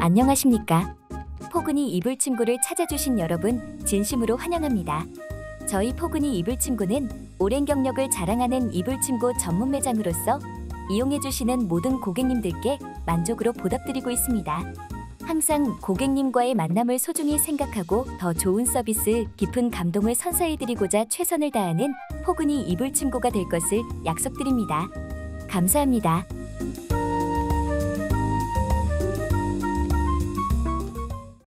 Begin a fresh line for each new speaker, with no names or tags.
안녕하십니까? 포근이 이불침구를 찾아주신 여러분 진심으로 환영합니다. 저희 포근이 이불침구는 오랜 경력을 자랑하는 이불침구 전문 매장으로서 이용해주시는 모든 고객님들께 만족으로 보답드리고 있습니다. 항상 고객님과의 만남을 소중히 생각하고 더 좋은 서비스, 깊은 감동을 선사해드리고자 최선을 다하는 포근이 이불침구가 될 것을 약속드립니다. 감사합니다.